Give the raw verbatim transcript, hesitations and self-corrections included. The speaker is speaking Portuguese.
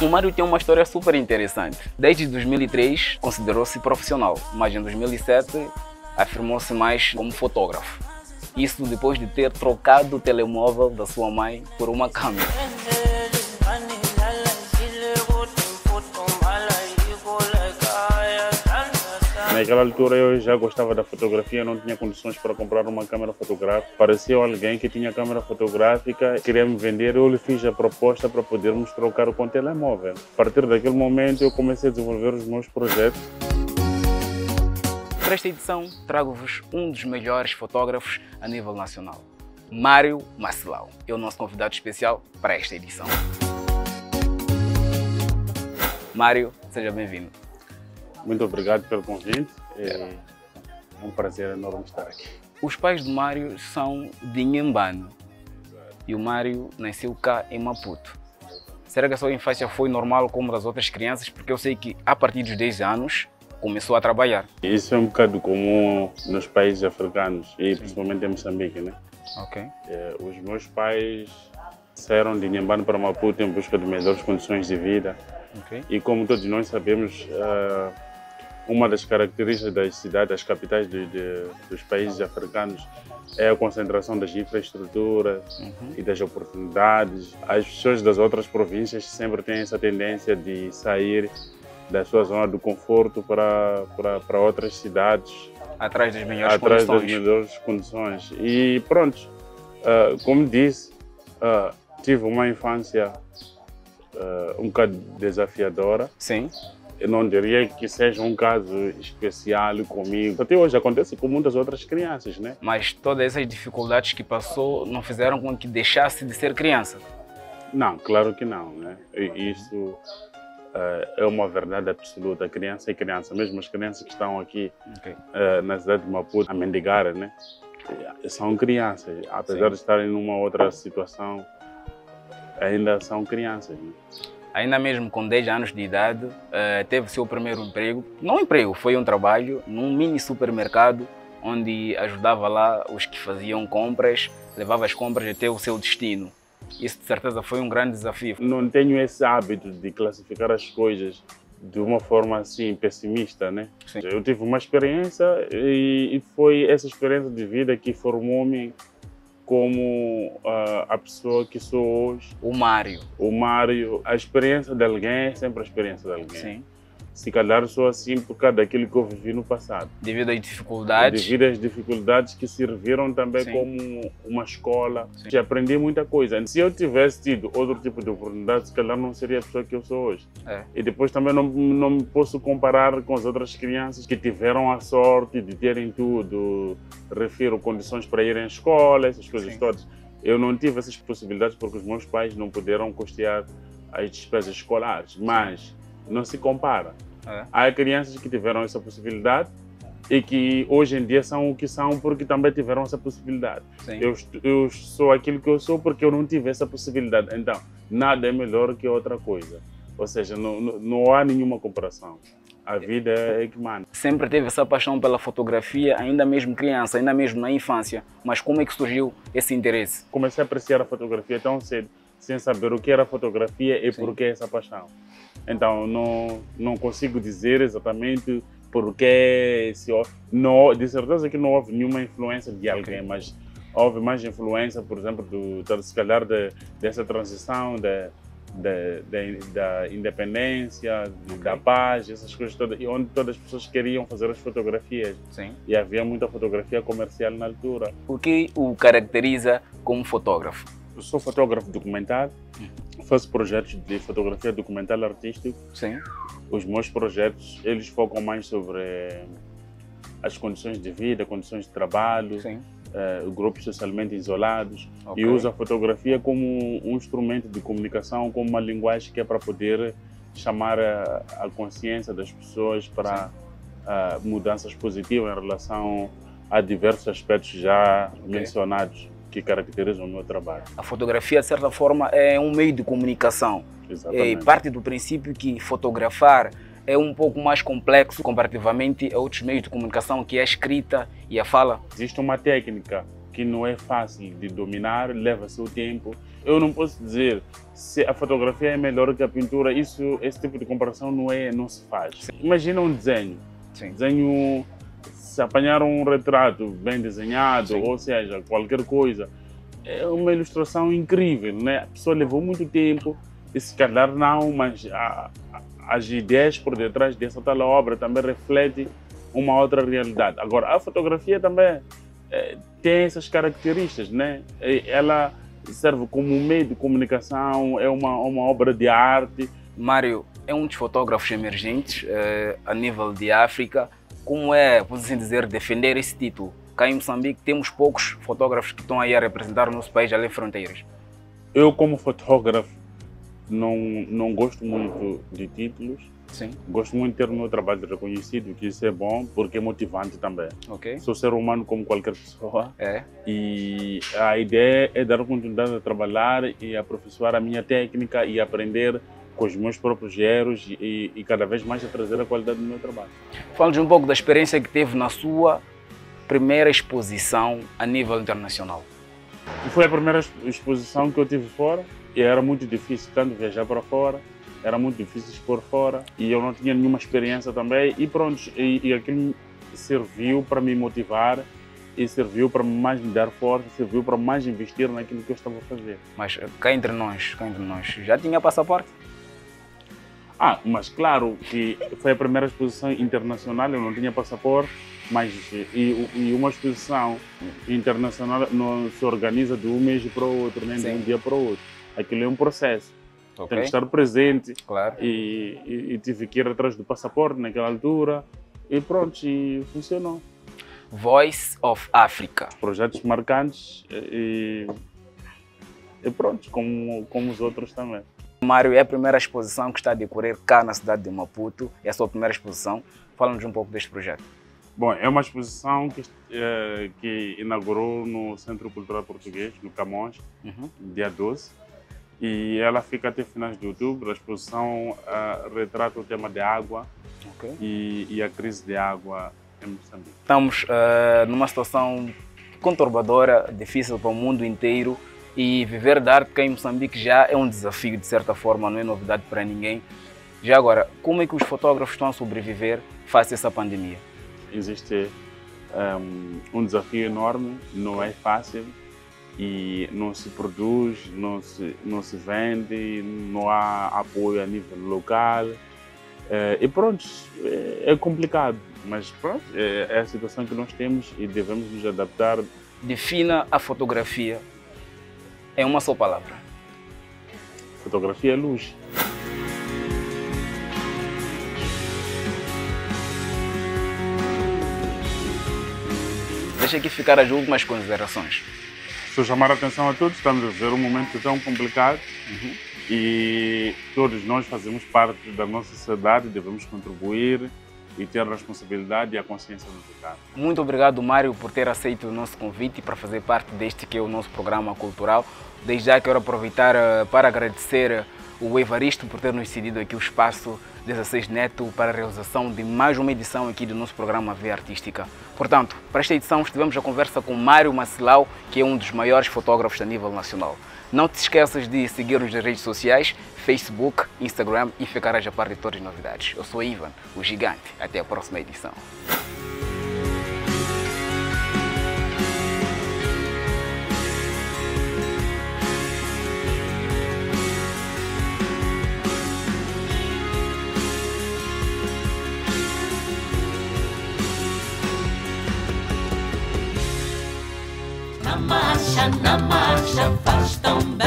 O Mário tem uma história super interessante. Desde dois mil e três considerou-se profissional, mas em dois mil e sete afirmou-se mais como fotógrafo. Isso depois de ter trocado o telemóvel da sua mãe por uma câmera. Naquela altura eu já gostava da fotografia, não tinha condições para comprar uma câmera fotográfica. Apareceu alguém que tinha câmera fotográfica, queria me vender, eu lhe fiz a proposta para podermos trocar com o telemóvel. A partir daquele momento eu comecei a desenvolver os meus projetos. Para esta edição trago-vos um dos melhores fotógrafos a nível nacional, Mário Macelau. É o nosso convidado especial para esta edição. Mário, seja bem-vindo. Muito obrigado pelo convite, é um prazer enorme estar aqui. Os pais do Mário são de Inhambane e o Mário nasceu cá em Maputo. Será que a sua infância foi normal como das outras crianças? Porque eu sei que a partir dos dez anos começou a trabalhar. Isso é um bocado comum nos países africanos e principalmente em Moçambique, né? Ok. É, os meus pais saíram de Inhambane para Maputo em busca de melhores condições de vida. Okay. E como todos nós sabemos, uh, uma das características das cidades, das capitais de, de, dos países africanos é a concentração das infraestruturas uhum. e das oportunidades. As pessoas das outras províncias sempre têm essa tendência de sair da sua zona do conforto para, para, para outras cidades. Atrás das melhores atrás condições. das melhores condições. E pronto, uh, como disse, uh, tive uma infância uh, um bocado desafiadora. Sim. Eu não diria que seja um caso especial comigo. Até hoje acontece com muitas outras crianças, né? Mas todas essas dificuldades que passou não fizeram com que deixasse de ser criança? Não, claro que não, né? E isso uh, é uma verdade absoluta. Criança é criança. Mesmo as crianças que estão aqui okay. uh, na cidade de Maputo a mendigar, né? São crianças. Apesar Sim. de estarem numa outra situação, ainda são crianças, né? Ainda mesmo com dez anos de idade, teve seu primeiro emprego, não emprego, foi um trabalho num mini supermercado, onde ajudava lá os que faziam compras, levava as compras até o seu destino. Isso de certeza foi um grande desafio. Não tenho esse hábito de classificar as coisas de uma forma assim pessimista, né? Sim. Eu tive uma experiência e foi essa experiência de vida que formou-me como uh, a pessoa que sou hoje. O Mário. O Mário. A experiência de alguém é sempre a experiência de alguém. Sim. Se calhar sou assim por causa daquilo que eu vivi no passado. Devido às dificuldades. Devido às dificuldades que serviram também Sim. como uma escola. Sim. Que aprendi muita coisa. Se eu tivesse tido outro tipo de oportunidade, se calhar não seria a pessoa que eu sou hoje. É. E depois também não, não me posso comparar com as outras crianças que tiveram a sorte de terem tudo. Refiro condições para ir à escola, essas coisas Sim. todas. Eu não tive essas possibilidades porque os meus pais não puderam custear as despesas escolares. Mas não se compara. É. Há crianças que tiveram essa possibilidade e que hoje em dia são o que são porque também tiveram essa possibilidade. Eu, eu sou aquilo que eu sou porque eu não tive essa possibilidade. Então, nada é melhor que outra coisa. Ou seja, não, não, não há nenhuma comparação. A vida é que manda. Sempre teve essa paixão pela fotografia, ainda mesmo criança, ainda mesmo na infância. Mas como é que surgiu esse interesse? Comecei a apreciar a fotografia tão cedo, sem saber o que era fotografia e Sim. por que essa paixão. Então, não, não consigo dizer exatamente porque, se, não, de certeza que não houve nenhuma influência de alguém, mas houve mais influência, por exemplo, do, do, se calhar de, dessa transição de, de, de, da independência, de, okay. da paz, essas coisas todas, e onde todas as pessoas queriam fazer as fotografias. Sim. E havia muita fotografia comercial na altura. O que o caracteriza como fotógrafo? Eu sou fotógrafo documentário. Faço projetos de fotografia documental artístico. Sim. Os meus projetos, eles focam mais sobre as condições de vida, condições de trabalho, Sim. Uh, grupos socialmente isolados. Okay. E uso a fotografia como um instrumento de comunicação, como uma linguagem que é para poder chamar a, a consciência das pessoas para uh, mudanças positivas em relação a diversos aspectos já okay. mencionados que caracterizam o meu trabalho. A fotografia, de certa forma, é um meio de comunicação. Exatamente. E parte do princípio que fotografar é um pouco mais complexo comparativamente a outros meios de comunicação, que é a escrita e a fala. Existe uma técnica que não é fácil de dominar, leva seu tempo. Eu não posso dizer se a fotografia é melhor que a pintura, isso, esse tipo de comparação não, é, não se faz. Sim. Imagina um desenho. Sim. Desenho, se apanhar um retrato bem desenhado, Sim. ou seja, qualquer coisa, é uma ilustração incrível, né? A pessoa levou muito tempo, e se calhar não, mas a, a, as ideias por detrás dessa tal obra também refletem uma outra realidade. Agora, a fotografia também é, tem essas características, né? Ela serve como um meio de comunicação, é uma, uma obra de arte. Mário é um dos fotógrafos emergentes eh, a nível de África. Como é, por assim dizer, defender esse título? Cá em Moçambique temos poucos fotógrafos que estão aí a representar o nosso país além de fronteiras. Eu, como fotógrafo, não, não gosto muito de títulos. Sim. Gosto muito de ter o meu trabalho reconhecido, que isso é bom, porque é motivante também. Okay. Sou ser humano como qualquer pessoa. É. E a ideia é dar continuidade a trabalhar e aperfeiçoar a minha técnica e aprender com os meus próprios erros e, e cada vez mais a trazer a qualidade do meu trabalho. Fala-nos um pouco da experiência que teve na sua primeira exposição a nível internacional. Foi a primeira exposição que eu tive fora e era muito difícil tanto viajar para fora. Era muito difícil expor fora e eu não tinha nenhuma experiência também e pronto, e, e aquilo serviu para me motivar e serviu para mais me dar força, serviu para mais investir naquilo que eu estava a fazer. Mas cá entre nós, cá entre nós, já tinha passaporte? Ah, mas claro que foi a primeira exposição internacional, eu não tinha passaporte, mas e, e uma exposição internacional não se organiza de um mês para o outro, nem Sim. de um dia para o outro. Aquilo é um processo. Okay. Tem que estar presente claro. e, e, e tive que ir atrás do passaporte naquela altura e pronto, e funcionou. Voice of Africa. Projetos marcantes e, e pronto, como, como os outros também. Mário, é a primeira exposição que está a decorrer cá na cidade de Maputo, é a sua primeira exposição. Fala-nos um pouco deste projeto. Bom, é uma exposição que, é, que inaugurou no Centro Cultural Português, no Camões, uhum. dia doze. E ela fica até finais de outubro. A exposição uh, retrata o tema de água okay. e, e a crise de água em Moçambique. Estamos uh, numa situação conturbadora, difícil para o mundo inteiro e viver da arte cá em Moçambique já é um desafio, de certa forma, não é novidade para ninguém. Já agora, como é que os fotógrafos estão a sobreviver face a essa pandemia? Existe um, um desafio enorme, não é fácil. E não se produz, não se, não se vende, não há apoio a nível local. É, e pronto, é, é complicado, mas pronto, é, é a situação que nós temos e devemos nos adaptar. Defina a fotografia em uma só palavra. Fotografia é luz. Deixa aqui ficar as últimas considerações. Estou a chamar a atenção a todos, estamos a viver um momento tão complicado uhum. e todos nós fazemos parte da nossa sociedade, devemos contribuir e ter a responsabilidade e a consciência musical. Muito obrigado, Mário, por ter aceito o nosso convite para fazer parte deste que é o nosso programa cultural. Desde já quero aproveitar para agradecer o Evaristo por ter nos cedido aqui o espaço dezesseis Neto para a realização de mais uma edição aqui do nosso programa Veia Artística. Portanto, para esta edição estivemos a conversa com Mário Macilau, que é um dos maiores fotógrafos a nível nacional. Não te esqueças de seguir-nos nas redes sociais, Facebook, Instagram e ficarás a par de todas as novidades. Eu sou Ivan, o Gigante. Até a próxima edição. Na marcha, na marcha, faz tão bem.